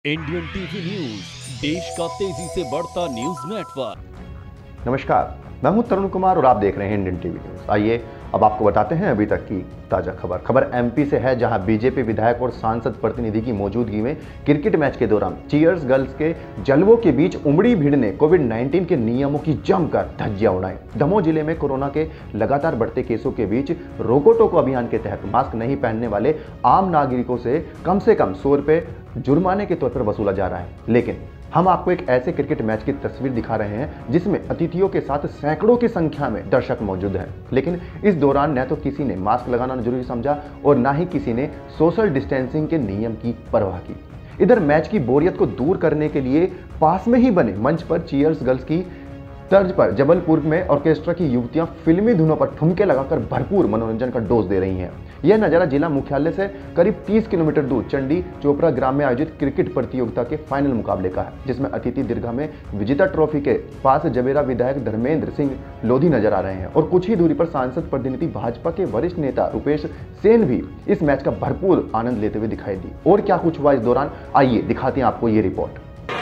Indian TV news, देश का तेजी से बढ़ता न्यूज नेटवर्क। नमस्कार, मैं हूं तरुण कुमार और आप देख रहे हैं इंडियन टीवी न्यूज। आइए अब आपको बताते हैं अभी तक की ताजा खबर एमपी से है, जहां बीजेपी विधायक और सांसद प्रतिनिधि की मौजूदगी में क्रिकेट मैच के दौरान चीयर्स गर्ल्स के जलवों के बीच उमड़ी भीड़ ने कोविड-19 के नियमों की जमकर धज्जियां उड़ाई। दमोह जिले में कोरोना के लगातार बढ़ते केसों के बीच रोको टोको अभियान के तहत मास्क नहीं पहनने वाले आम नागरिकों से कम 100 रुपए जुर्माने के तौर पर वसूला जा रहा है। लेकिन हम आपको एक ऐसे क्रिकेट मैच की तस्वीर दिखा रहे हैं जिसमें अतिथियों के साथ सैकड़ों की संख्या में दर्शक मौजूद हैं। लेकिन इस दौरान न तो किसी ने मास्क लगाना जरूरी समझा और ना ही किसी ने सोशल डिस्टेंसिंग के नियम की परवाह की। इधर मैच की बोरियत को दूर करने के लिए पास में ही बने मंच पर चीयर्स गर्ल्स की तर्ज पर जबलपुर में ऑर्केस्ट्रा की युवतियां फिल्मी धुनों पर ठुमके लगाकर भरपूर मनोरंजन का डोज दे रही हैं। यह नजारा जिला मुख्यालय से करीब 30 किलोमीटर दूर चंडी चोपड़ा ग्राम में आयोजित क्रिकेट प्रतियोगिता के फाइनल मुकाबले का है, जिसमें अतिथि दीर्घा में विजेता ट्रॉफी के पास जबेरा विधायक धर्मेंद्र सिंह लोधी नजर आ रहे हैं और कुछ ही दूरी पर सांसद प्रतिनिधि भाजपा के वरिष्ठ नेता रुपेश सेन भी इस मैच का भरपूर आनंद लेते हुए दिखाई दी। और क्या कुछ हुआ इस दौरान, आइए दिखाते हैं आपको ये रिपोर्ट।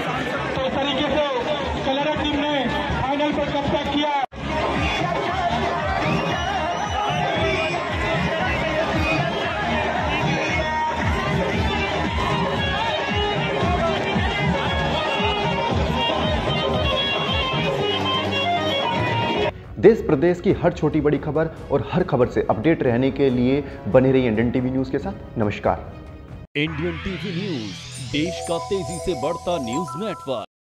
देश प्रदेश की हर छोटी बड़ी खबर और हर खबर से अपडेट रहने के लिए बने रहिए इंडियन टीवी न्यूज के साथ। नमस्कार। इंडियन टीवी न्यूज, देश का तेजी से बढ़ता न्यूज नेटवर्क।